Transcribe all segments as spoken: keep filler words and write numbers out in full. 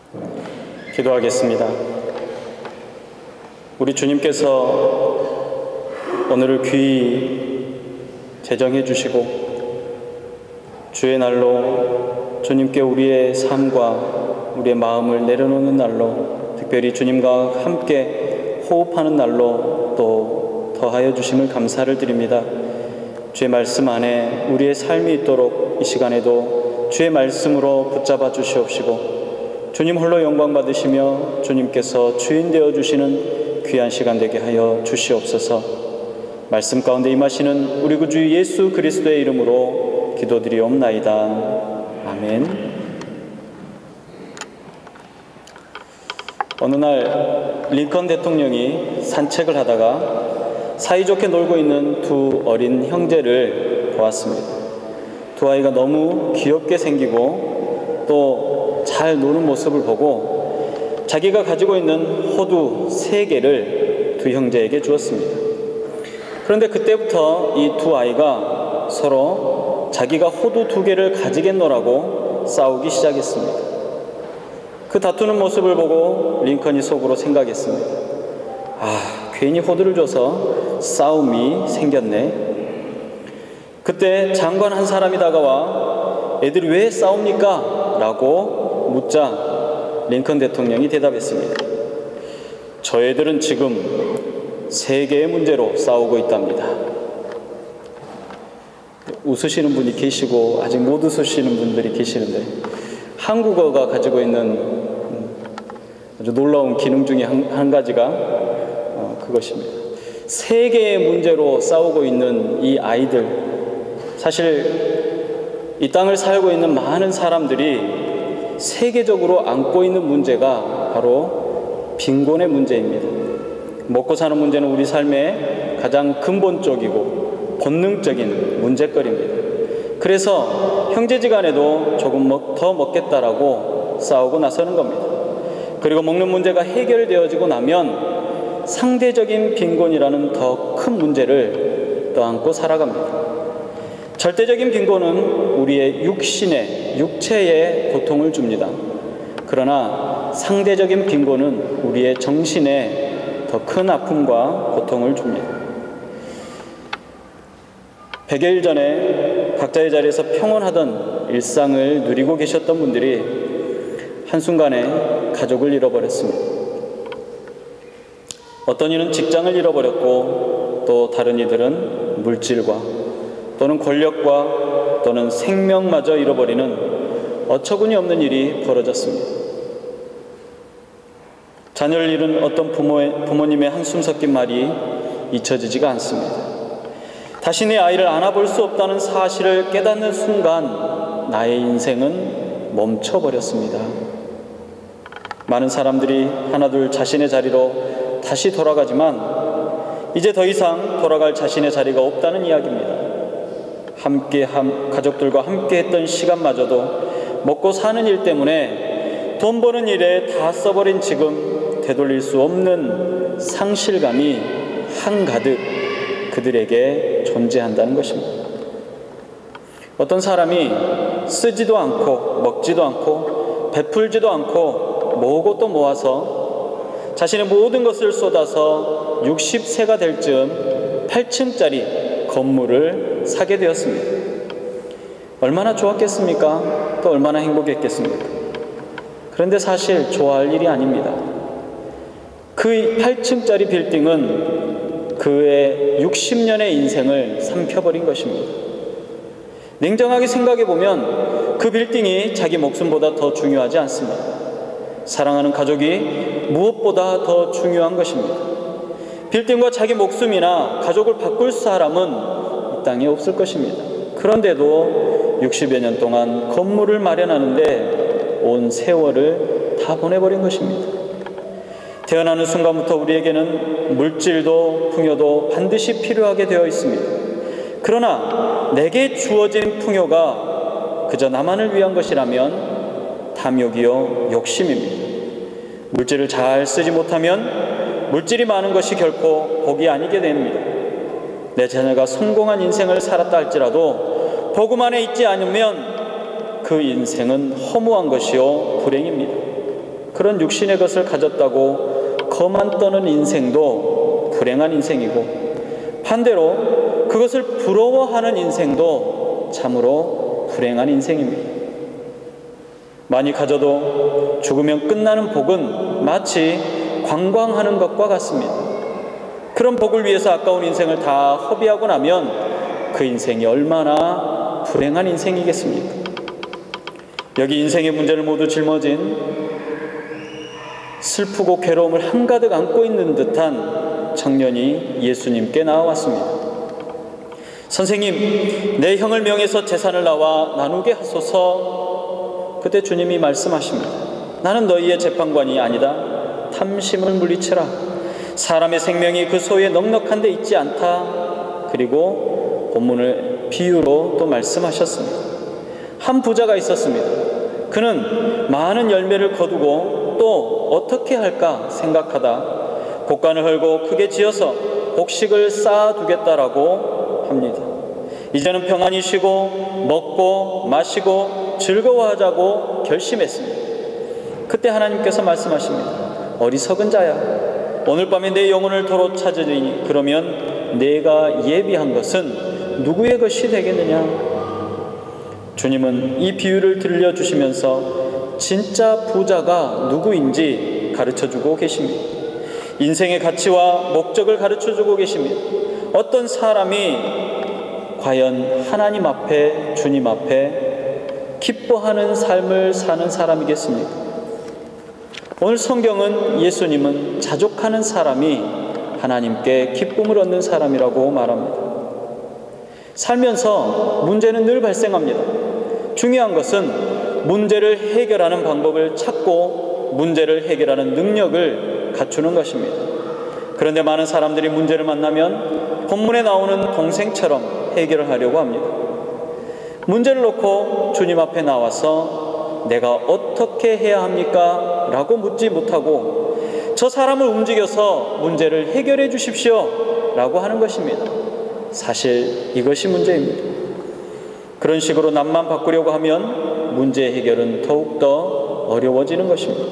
기도하겠습니다. 우리 주님께서 오늘을 귀히 제정해 주시고 주의 날로 주님께 우리의 삶과 우리의 마음을 내려놓는 날로, 특별히 주님과 함께 호흡하는 날로 또 더하여 주심을 감사를 드립니다. 주의 말씀 안에 우리의 삶이 있도록 이 시간에도 주의 말씀으로 붙잡아 주시옵시고 주님 홀로 영광 받으시며 주님께서 주인 되어 주시는 귀한 시간 되게 하여 주시옵소서. 말씀 가운데 임하시는 우리 구주 예수 그리스도의 이름으로 기도드리옵나이다. 아멘. 어느 날 링컨 대통령이 산책을 하다가 사이좋게 놀고 있는 두 어린 형제를 보았습니다. 두 아이가 너무 귀엽게 생기고 또 잘 노는 모습을 보고 자기가 가지고 있는 호두 세 개를 두 형제에게 주었습니다. 그런데 그때부터 이 두 아이가 서로 자기가 호두 두 개를 가지겠노라고 싸우기 시작했습니다. 그 다투는 모습을 보고 링컨이 속으로 생각했습니다. 아, 괜히 호두를 줘서 싸움이 생겼네. 그때 장관 한 사람이 다가와 애들이 왜 싸웁니까? 라고 묻자 링컨 대통령이 대답했습니다. 저 애들은 지금 세 개의 문제로 싸우고 있답니다. 웃으시는 분이 계시고 아직 못 웃으시는 분들이 계시는데, 한국어가 가지고 있는 아주 놀라운 기능 중에 한, 한 가지가 어, 그것입니다. 세 개의 문제로 싸우고 있는 이 아이들, 사실 이 땅을 살고 있는 많은 사람들이 세계적으로 안고 있는 문제가 바로 빈곤의 문제입니다. 먹고 사는 문제는 우리 삶의 가장 근본적이고 본능적인 문제거리입니다. 그래서 형제지간에도 조금 더 먹겠다라고 싸우고 나서는 겁니다. 그리고 먹는 문제가 해결되어지고 나면 상대적인 빈곤이라는 더 큰 문제를 떠안고 살아갑니다. 절대적인 빈곤은 우리의 육신의, 육체에 고통을 줍니다. 그러나 상대적인 빈곤은 우리의 정신에 더 큰 아픔과 고통을 줍니다. 백여일 전에 각자의 자리에서 평온하던 일상을 누리고 계셨던 분들이 한순간에 가족을 잃어버렸습니다. 어떤 이는 직장을 잃어버렸고, 또 다른 이들은 물질과 또는 권력과 또는 생명마저 잃어버리는 어처구니 없는 일이 벌어졌습니다. 자녀를 잃은 어떤 부모의, 부모님의 한숨 섞인 말이 잊혀지지가 않습니다. 다시 내 아이를 안아볼 수 없다는 사실을 깨닫는 순간 나의 인생은 멈춰버렸습니다. 많은 사람들이 하나둘 자신의 자리로 다시 돌아가지만 이제 더 이상 돌아갈 자신의 자리가 없다는 이야기입니다. 함께 함, 가족들과 함께 했던 시간마저도 먹고 사는 일 때문에 돈 버는 일에 다 써버린 지금 되돌릴 수 없는 상실감이 한가득 그들에게 존재한다는 것입니다. 어떤 사람이 쓰지도 않고 먹지도 않고 베풀지도 않고 모으고 또 모아서 자신의 모든 것을 쏟아서 육십 세가 될 즈음 팔 층짜리 건물을 사게 되었습니다. 얼마나 좋았겠습니까? 또 얼마나 행복했겠습니까? 그런데 사실 좋아할 일이 아닙니다. 그 팔 층짜리 빌딩은 그의 육십 년의 인생을 삼켜버린 것입니다. 냉정하게 생각해보면 그 빌딩이 자기 목숨보다 더 중요하지 않습니다. 사랑하는 가족이 무엇보다 더 중요한 것입니다. 빌딩과 자기 목숨이나 가족을 바꿀 사람은 이 땅에 없을 것입니다. 그런데도 육십여 년 동안 건물을 마련하는데 온 세월을 다 보내버린 것입니다. 태어나는 순간부터 우리에게는 물질도 풍요도 반드시 필요하게 되어 있습니다. 그러나 내게 주어진 풍요가 그저 나만을 위한 것이라면 탐욕이요 욕심입니다. 물질을 잘 쓰지 못하면 물질이 많은 것이 결코 복이 아니게 됩니다. 내 자녀가 성공한 인생을 살았다 할지라도 복음 안에 있지 않으면 그 인생은 허무한 것이요 불행입니다. 그런 육신의 것을 가졌다고 거만 떠는 인생도 불행한 인생이고, 반대로 그것을 부러워하는 인생도 참으로 불행한 인생입니다. 많이 가져도 죽으면 끝나는 복은 마치 관광하는 것과 같습니다. 그런 복을 위해서 아까운 인생을 다 허비하고 나면 그 인생이 얼마나 불행한 인생이겠습니까? 여기 인생의 문제를 모두 짊어진 슬프고 괴로움을 한가득 안고 있는 듯한 청년이 예수님께 나와왔습니다. 선생님, 내 형을 명해서 재산을 나와 나누게 하소서. 그때 주님이 말씀하십니다. 나는 너희의 재판관이 아니다. 탐심을 물리쳐라. 사람의 생명이 그 소유에 넉넉한 데 있지 않다. 그리고 본문을 비유로 또 말씀하셨습니다. 한 부자가 있었습니다. 그는 많은 열매를 거두고 또 어떻게 할까 생각하다 곡간을 헐고 크게 지어서 곡식을 쌓아두겠다라고 합니다. 이제는 평안히 쉬고 먹고 마시고 즐거워하자고 결심했습니다. 그때 하나님께서 말씀하십니다. 어리석은 자야, 오늘 밤에 내 영혼을 도로 찾으리니 그러면 내가 예비한 것은 누구의 것이 되겠느냐? 주님은 이 비유를 들려주시면서 진짜 부자가 누구인지 가르쳐주고 계십니다. 인생의 가치와 목적을 가르쳐주고 계십니다. 어떤 사람이 과연 하나님 앞에, 주님 앞에 기뻐하는 삶을 사는 사람이겠습니까? 오늘 성경은 예수님은 자족하는 사람이 하나님께 기쁨을 얻는 사람이라고 말합니다. 살면서 문제는 늘 발생합니다. 중요한 것은 문제를 해결하는 방법을 찾고 문제를 해결하는 능력을 갖추는 것입니다. 그런데 많은 사람들이 문제를 만나면 본문에 나오는 동생처럼 해결을 하려고 합니다. 문제를 놓고 주님 앞에 나와서 내가 어떻게 해야 합니까? 라고 묻지 못하고 저 사람을 움직여서 문제를 해결해 주십시오 라고 하는 것입니다. 사실 이것이 문제입니다. 그런 식으로 남만 바꾸려고 하면 문제 해결은 더욱더 어려워지는 것입니다.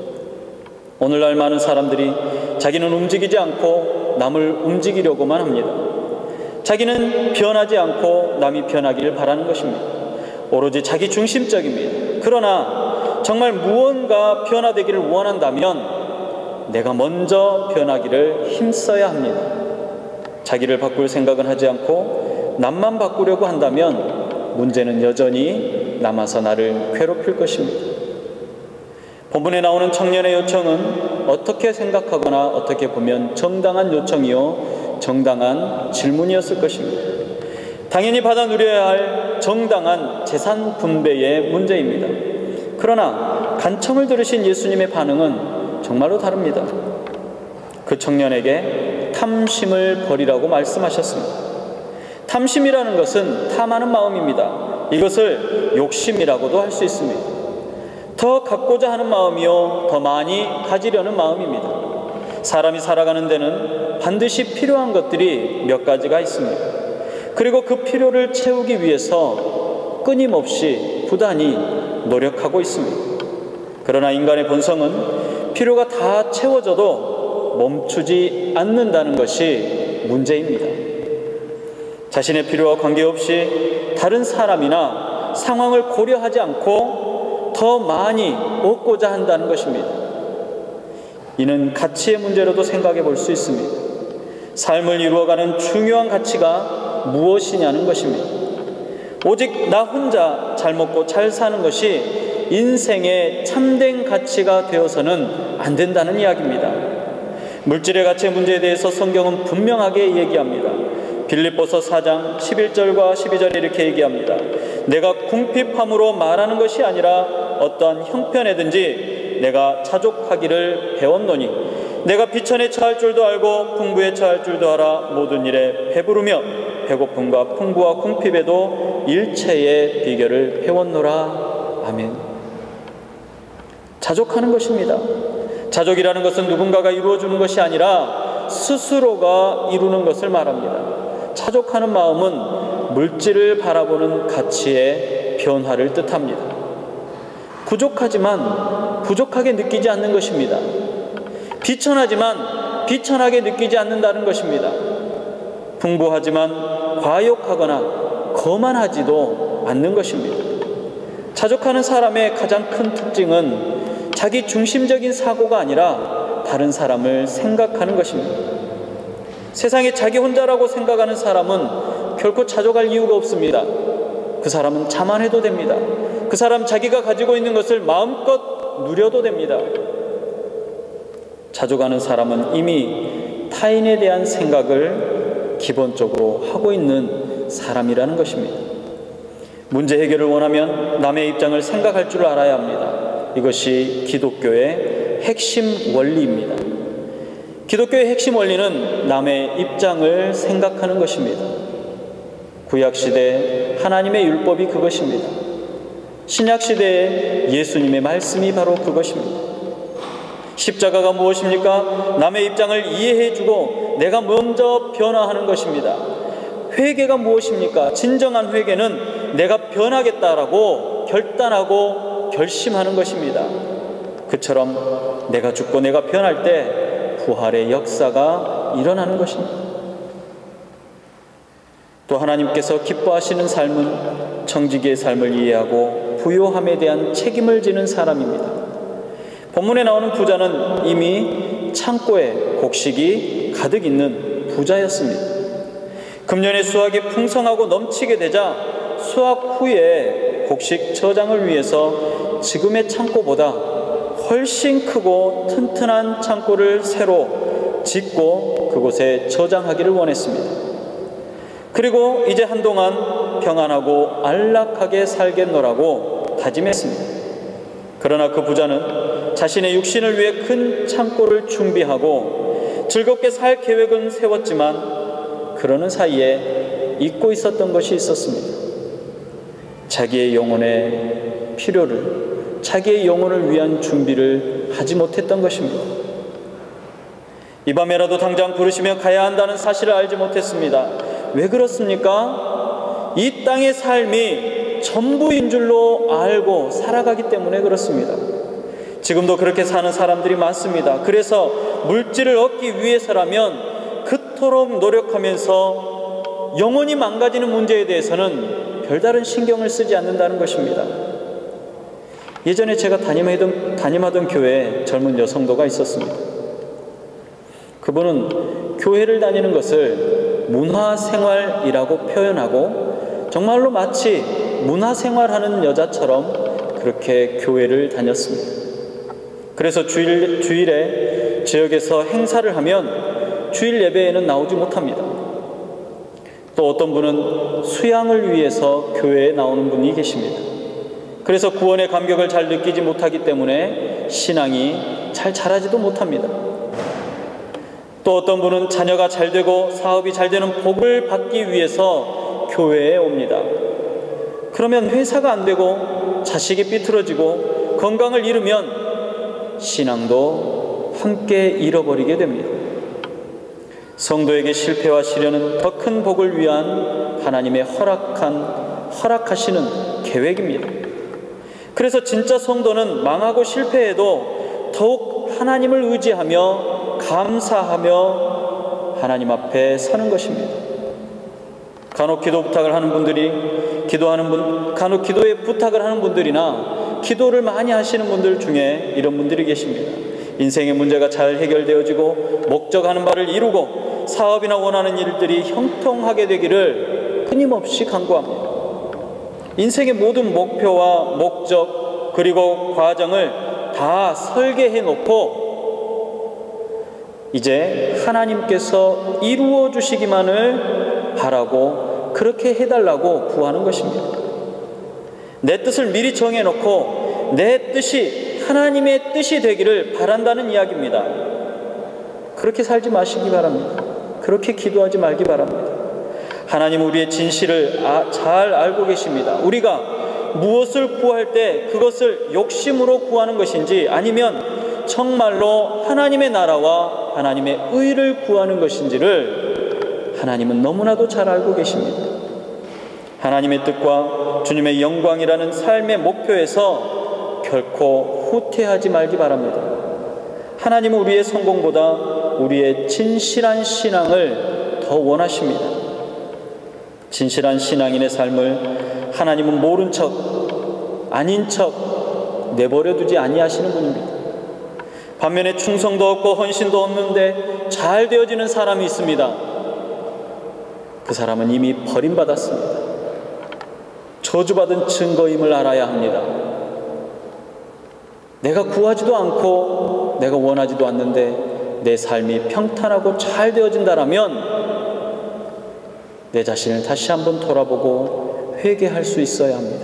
오늘날 많은 사람들이 자기는 움직이지 않고 남을 움직이려고만 합니다. 자기는 변하지 않고 남이 변하기를 바라는 것입니다. 오로지 자기 중심적입니다. 그러나 정말 무언가 변화되기를 원한다면 내가 먼저 변하기를 힘써야 합니다. 자기를 바꿀 생각은 하지 않고 남만 바꾸려고 한다면 문제는 여전히 남아서 나를 괴롭힐 것입니다. 본문에 나오는 청년의 요청은 어떻게 생각하거나 어떻게 보면 정당한 요청이요 정당한 질문이었을 것입니다. 당연히 받아 누려야 할 정당한 재산 분배의 문제입니다. 그러나 간청을 들으신 예수님의 반응은 정말로 다릅니다. 그 청년에게 탐심을 버리라고 말씀하셨습니다. 탐심이라는 것은 탐하는 마음입니다. 이것을 욕심이라고도 할 수 있습니다. 더 갖고자 하는 마음이요 더 많이 가지려는 마음입니다. 사람이 살아가는 데는 반드시 필요한 것들이 몇 가지가 있습니다. 그리고 그 필요를 채우기 위해서 끊임없이 부단히 노력하고 있습니다. 그러나 인간의 본성은 필요가 다 채워져도 멈추지 않는다는 것이 문제입니다. 자신의 필요와 관계없이 다른 사람이나 상황을 고려하지 않고 더 많이 얻고자 한다는 것입니다. 이는 가치의 문제로도 생각해 볼 수 있습니다. 삶을 이루어가는 중요한 가치가 무엇이냐는 것입니다. 오직 나 혼자 잘 먹고 잘 사는 것이 인생의 참된 가치가 되어서는 안 된다는 이야기입니다. 물질의 가치의 문제에 대해서 성경은 분명하게 얘기합니다. 빌립보서 사 장 십일 절과 십이 절에 이렇게 얘기합니다. 내가 궁핍함으로 말하는 것이 아니라 어떠한 형편에든지 내가 자족하기를 배웠노니 내가 비천에 처할 줄도 알고 풍부에 처할 줄도 알아 모든 일에 배부르며 배고픔과 풍부와 궁핍에도 일체의 비결을 배웠노라. 아멘. 자족하는 것입니다. 자족이라는 것은 누군가가 이루어주는 것이 아니라 스스로가 이루는 것을 말합니다. 자족하는 마음은 물질을 바라보는 가치의 변화를 뜻합니다. 부족하지만 부족하게 느끼지 않는 것입니다. 비천하지만 비천하게 느끼지 않는다는 것입니다. 풍부하지만 과욕하거나 거만하지도 않는 것입니다. 자족하는 사람의 가장 큰 특징은 자기 중심적인 사고가 아니라 다른 사람을 생각하는 것입니다. 세상에 자기 혼자라고 생각하는 사람은 결코 자족할 이유가 없습니다. 그 사람은 자만해도 됩니다. 그 사람 자기가 가지고 있는 것을 마음껏 누려도 됩니다. 자족하는 사람은 이미 타인에 대한 생각을 기본적으로 하고 있는 사람이라는 것입니다. 문제 해결을 원하면 남의 입장을 생각할 줄 알아야 합니다. 이것이 기독교의 핵심 원리입니다. 기독교의 핵심 원리는 남의 입장을 생각하는 것입니다. 구약시대 하나님의 율법이 그것입니다. 신약시대의 예수님의 말씀이 바로 그것입니다. 십자가가 무엇입니까? 남의 입장을 이해해주고 내가 먼저 변화하는 것입니다. 회개가 무엇입니까? 진정한 회개는 내가 변하겠다라고 결단하고 결심하는 것입니다. 그처럼 내가 죽고 내가 변할 때 부활의 역사가 일어나는 것입니다. 또 하나님께서 기뻐하시는 삶은 청지기의 삶을 이해하고 부요함에 대한 책임을 지는 사람입니다. 본문에 나오는 부자는 이미 창고에 곡식이 가득 있는 부자였습니다. 금년에 수확이 풍성하고 넘치게 되자 수확 후에 곡식 저장을 위해서 지금의 창고보다 훨씬 크고 튼튼한 창고를 새로 짓고 그곳에 저장하기를 원했습니다. 그리고 이제 한동안 평안하고 안락하게 살겠노라고 다짐했습니다. 그러나 그 부자는 자신의 육신을 위해 큰 창고를 준비하고 즐겁게 살 계획은 세웠지만 그러는 사이에 잊고 있었던 것이 있었습니다. 자기의 영혼의 필요를, 자기의 영혼을 위한 준비를 하지 못했던 것입니다. 이 밤에라도 당장 부르시며 가야 한다는 사실을 알지 못했습니다. 왜 그렇습니까? 이 땅의 삶이 전부인 줄로 알고 살아가기 때문에 그렇습니다. 지금도 그렇게 사는 사람들이 많습니다. 그래서 물질을 얻기 위해서라면 그토록 노력하면서 영혼이 망가지는 문제에 대해서는 별다른 신경을 쓰지 않는다는 것입니다. 예전에 제가 담임하던, 담임하던 교회에 젊은 여성도가 있었습니다. 그분은 교회를 다니는 것을 문화생활이라고 표현하고 정말로 마치 문화생활하는 여자처럼 그렇게 교회를 다녔습니다. 그래서 주일, 주일에 지역에서 행사를 하면 주일 예배에는 나오지 못합니다. 또 어떤 분은 수양을 위해서 교회에 나오는 분이 계십니다. 그래서 구원의 감격을 잘 느끼지 못하기 때문에 신앙이 잘 자라지도 못합니다. 또 어떤 분은 자녀가 잘 되고 사업이 잘 되는 복을 받기 위해서 교회에 옵니다. 그러면 회사가 안 되고 자식이 삐뚤어지고 건강을 잃으면 신앙도 함께 잃어버리게 됩니다. 성도에게 실패와 시련은 더 큰 복을 위한 하나님의 허락한, 허락하시는 계획입니다. 그래서 진짜 성도는 망하고 실패해도 더욱 하나님을 의지하며 감사하며 하나님 앞에 서는 것입니다. 간혹 기도 부탁을 하는 분들이 기도하는 분, 간혹 기도에 부탁을 하는 분들이나 기도를 많이 하시는 분들 중에 이런 분들이 계십니다. 인생의 문제가 잘 해결되어지고 목적하는 바를 이루고 사업이나 원하는 일들이 형통하게 되기를 끊임없이 간구합니다. 인생의 모든 목표와 목적 그리고 과정을 다 설계해 놓고 이제 하나님께서 이루어 주시기만을 바라고 그렇게 해달라고 구하는 것입니다. 내 뜻을 미리 정해놓고 내 뜻이 하나님의 뜻이 되기를 바란다는 이야기입니다. 그렇게 살지 마시기 바랍니다. 그렇게 기도하지 말기 바랍니다. 하나님 우리의 진실을 아, 잘 알고 계십니다. 우리가 무엇을 구할 때 그것을 욕심으로 구하는 것인지 아니면 정말로 하나님의 나라와 하나님의 의를 구하는 것인지를 하나님은 너무나도 잘 알고 계십니다. 하나님의 뜻과 주님의 영광이라는 삶의 목표에서 결코 후퇴하지 말기 바랍니다. 하나님은 우리의 성공보다 우리의 진실한 신앙을 더 원하십니다. 진실한 신앙인의 삶을 하나님은 모른 척, 아닌 척 내버려 두지 아니하시는 분입니다. 반면에 충성도 없고 헌신도 없는데 잘 되어지는 사람이 있습니다. 그 사람은 이미 버림받았습니다. 저주받은 증거임을 알아야 합니다. 내가 구하지도 않고 내가 원하지도 않는데 내 삶이 평탄하고 잘 되어진다라면 내 자신을 다시 한번 돌아보고 회개할 수 있어야 합니다.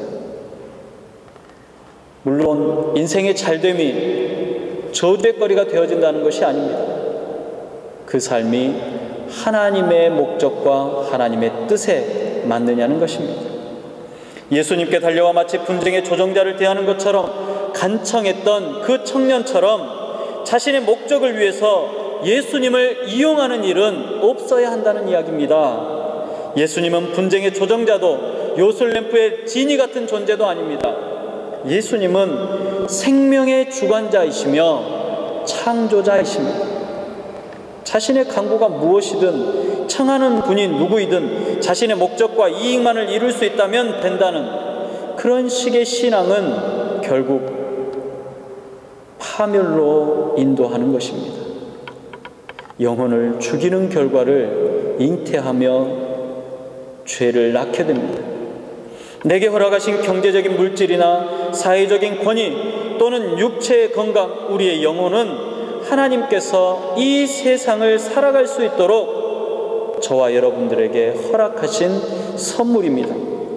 물론 인생의 잘됨이 저주의 거리가 되어진다는 것이 아닙니다. 그 삶이 하나님의 목적과 하나님의 뜻에 맞느냐는 것입니다. 예수님께 달려와 마치 분쟁의 조정자를 대하는 것처럼 간청했던 그 청년처럼 자신의 목적을 위해서 예수님을 이용하는 일은 없어야 한다는 이야기입니다. 예수님은 분쟁의 조정자도 요술램프의 지니 같은 존재도 아닙니다. 예수님은 생명의 주관자이시며 창조자이십니다. 자신의 강구가 무엇이든 청하는 분이 누구이든 자신의 목적과 이익만을 이룰 수 있다면 된다는 그런 식의 신앙은 결국 파멸로 인도하는 것입니다. 영혼을 죽이는 결과를 잉태하며 죄를 낳게 됩니다. 내게 허락하신 경제적인 물질이나 사회적인 권위 또는 육체의 건강, 우리의 영혼은 하나님께서 이 세상을 살아갈 수 있도록 저와 여러분들에게 허락하신 선물입니다.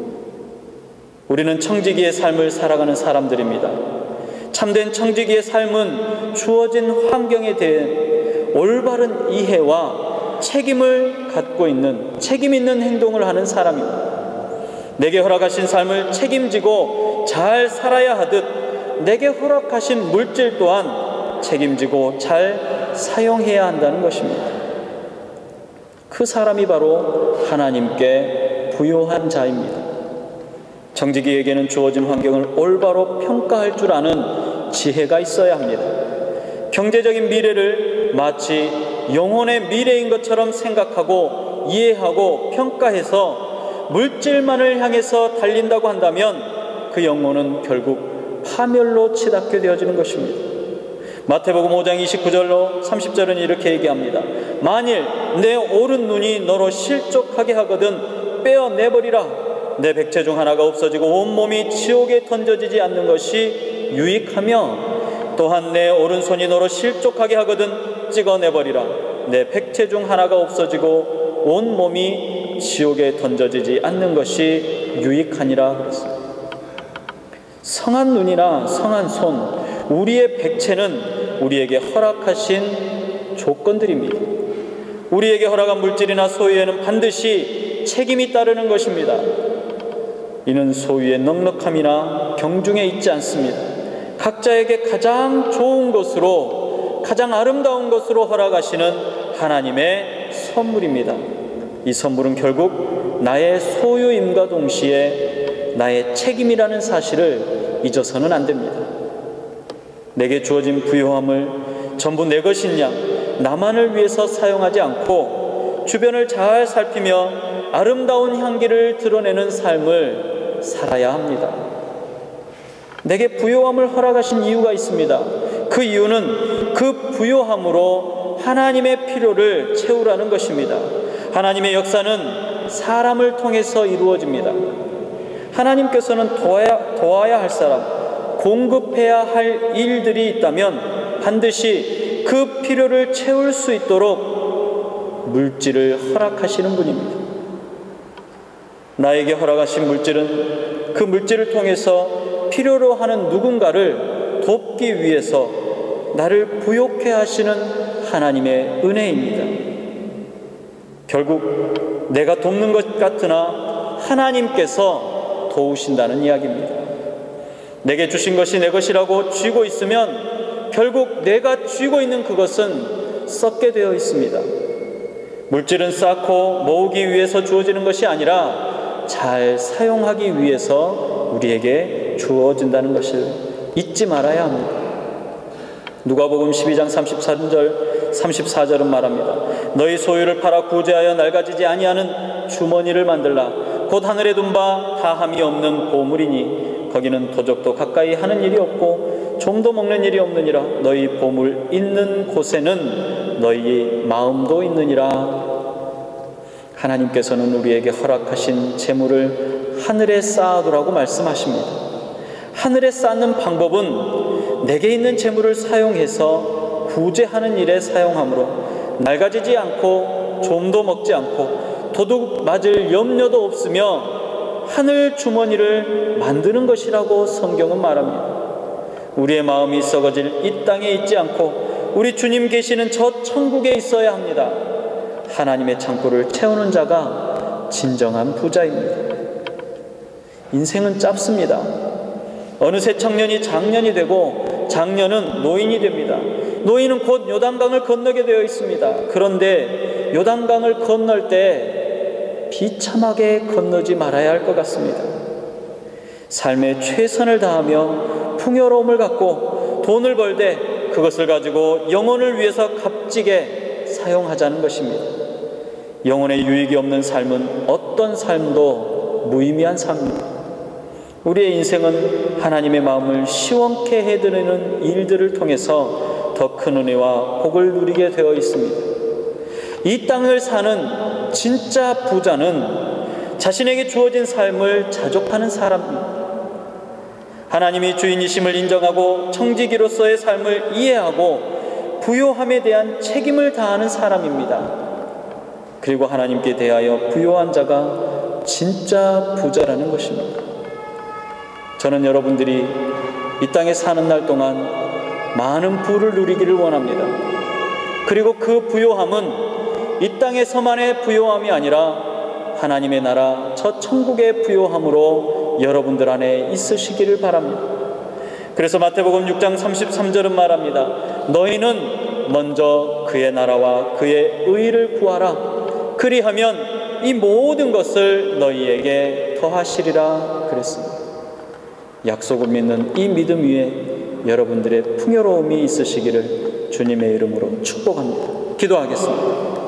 우리는 청지기의 삶을 살아가는 사람들입니다. 참된 청지기의 삶은 주어진 환경에 대해 올바른 이해와 책임을 갖고 있는, 책임 있는 행동을 하는 사람입니다. 내게 허락하신 삶을 책임지고 잘 살아야 하듯 내게 허락하신 물질 또한 책임지고 잘 사용해야 한다는 것입니다. 그 사람이 바로 하나님께 부요한 자입니다. 청지기에게는 주어진 환경을 올바로 평가할 줄 아는 지혜가 있어야 합니다. 경제적인 미래를 마치 영혼의 미래인 것처럼 생각하고 이해하고 평가해서 물질만을 향해서 달린다고 한다면 그 영혼은 결국 파멸로 치닫게 되어지는 것입니다. 마태복음 오 장 이십구 절로 삼십 절은 이렇게 얘기합니다. 만일 내 오른 눈이 너로 실족하게 하거든 빼어내버리라. 내 백체 중 하나가 없어지고 온몸이 지옥에 던져지지 않는 것이 유익하며 또한 내 오른손이 너로 실족하게 하거든 찍어내버리라. 내 백체 중 하나가 없어지고 온몸이 지옥에 던져지지 않는 것이 유익하니라 그랬습니다. 성한 눈이나 성한 손, 우리의 백체는 우리에게 허락하신 조건들입니다. 우리에게 허락한 물질이나 소유에는 반드시 책임이 따르는 것입니다. 이는 소유의 넉넉함이나 경중에 있지 않습니다. 각자에게 가장 좋은 것으로, 가장 아름다운 것으로 허락하시는 하나님의 선물입니다. 이 선물은 결국 나의 소유임과 동시에 나의 책임이라는 사실을 잊어서는 안 됩니다. 내게 주어진 부요함을 전부 내 것인 양 나만을 위해서 사용하지 않고 주변을 잘 살피며 아름다운 향기를 드러내는 삶을 살아야 합니다. 내게 부요함을 허락하신 이유가 있습니다. 그 이유는 그 부요함으로 하나님의 필요를 채우라는 것입니다. 하나님의 역사는 사람을 통해서 이루어집니다. 하나님께서는 도와야, 도와야 할 사람, 공급해야 할 일들이 있다면 반드시 그 필요를 채울 수 있도록 물질을 허락하시는 분입니다. 나에게 허락하신 물질은 그 물질을 통해서 필요로 하는 누군가를 돕기 위해서 나를 부욕해 하시는 하나님의 은혜입니다. 결국 내가 돕는 것 같으나 하나님께서 도우신다는 이야기입니다. 내게 주신 것이 내 것이라고 쥐고 있으면 결국 내가 쥐고 있는 그것은 썩게 되어 있습니다. 물질은 쌓고 모으기 위해서 주어지는 것이 아니라 잘 사용하기 위해서 우리에게 주어진다는 것을 잊지 말아야 합니다. 누가복음 십이 장 삼십삼 절 삼십사 절은 말합니다. 너희 소유를 팔아 구제하여 낡아지지 아니하는 주머니를 만들라. 곧 하늘에 둔 바 다함이 없는 보물이니 거기는 도적도 가까이 하는 일이 없고 좀도 먹는 일이 없느니라. 너희 보물 있는 곳에는 너희 마음도 있느니라. 하나님께서는 우리에게 허락하신 재물을 하늘에 쌓아두라고 말씀하십니다. 하늘에 쌓는 방법은 내게 있는 재물을 사용해서 구제하는 일에 사용하므로 낡아지지 않고 좀도 먹지 않고 도둑 맞을 염려도 없으며 하늘 주머니를 만드는 것이라고 성경은 말합니다. 우리의 마음이 썩어질 이 땅에 있지 않고 우리 주님 계시는 저 천국에 있어야 합니다. 하나님의 창고를 채우는 자가 진정한 부자입니다. 인생은 짧습니다. 어느새 청년이 장년이 되고 장년은 노인이 됩니다. 노인은 곧 요단강을 건너게 되어 있습니다. 그런데 요단강을 건널 때 비참하게 건너지 말아야 할 것 같습니다. 삶의 최선을 다하며 풍요로움을 갖고 돈을 벌되 그것을 가지고 영혼을 위해서 값지게 사용하자는 것입니다. 영혼의 유익이 없는 삶은 어떤 삶도 무의미한 삶입니다. 우리의 인생은 하나님의 마음을 시원케 해드리는 일들을 통해서 더 큰 은혜와 복을 누리게 되어 있습니다. 이 땅을 사는 진짜 부자는 자신에게 주어진 삶을 자족하는 사람입니다. 하나님이 주인이심을 인정하고 청지기로서의 삶을 이해하고 부요함에 대한 책임을 다하는 사람입니다. 그리고 하나님께 대하여 부요한 자가 진짜 부자라는 것입니다. 저는 여러분들이 이 땅에 사는 날 동안 많은 부를 누리기를 원합니다. 그리고 그 부요함은 이 땅에서만의 부요함이 아니라 하나님의 나라 저 천국의 부요함으로 여러분들 안에 있으시기를 바랍니다. 그래서 마태복음 육 장 삼십삼 절은 말합니다. 너희는 먼저 그의 나라와 그의 의를 구하라. 그리하면 이 모든 것을 너희에게 더하시리라 그랬습니다. 약속을 믿는 이 믿음 위에 여러분들의 풍요로움이 있으시기를 주님의 이름으로 축복합니다. 기도하겠습니다.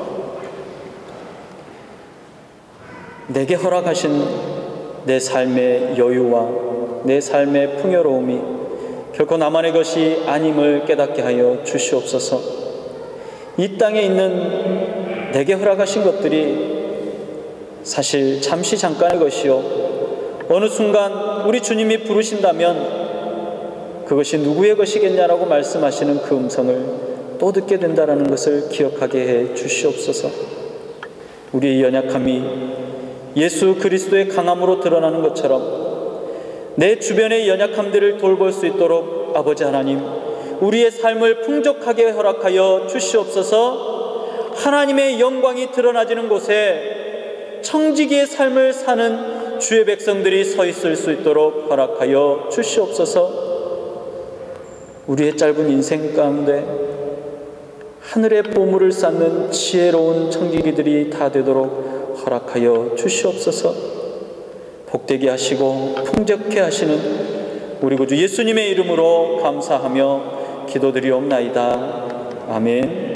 내게 허락하신 내 삶의 여유와 내 삶의 풍요로움이 결코 나만의 것이 아님을 깨닫게 하여 주시옵소서. 이 땅에 있는 내게 허락하신 것들이 사실 잠시 잠깐의 것이요 어느 순간 우리 주님이 부르신다면 그것이 누구의 것이겠냐라고 말씀하시는 그 음성을 또 듣게 된다는 것을 기억하게 해 주시옵소서. 우리의 연약함이 예수 그리스도의 강함으로 드러나는 것처럼 내 주변의 연약함들을 돌볼 수 있도록 아버지 하나님, 우리의 삶을 풍족하게 허락하여 주시옵소서. 하나님의 영광이 드러나지는 곳에 청지기의 삶을 사는 주의 백성들이 서 있을 수 있도록 허락하여 주시옵소서. 우리의 짧은 인생 가운데 하늘의 보물을 쌓는 지혜로운 청지기들이 다 되도록 허락하여 주시옵소서. 복되게 하시고 풍족케 하시는 우리 구주 예수님의 이름으로 감사하며 기도드리옵나이다. 아멘.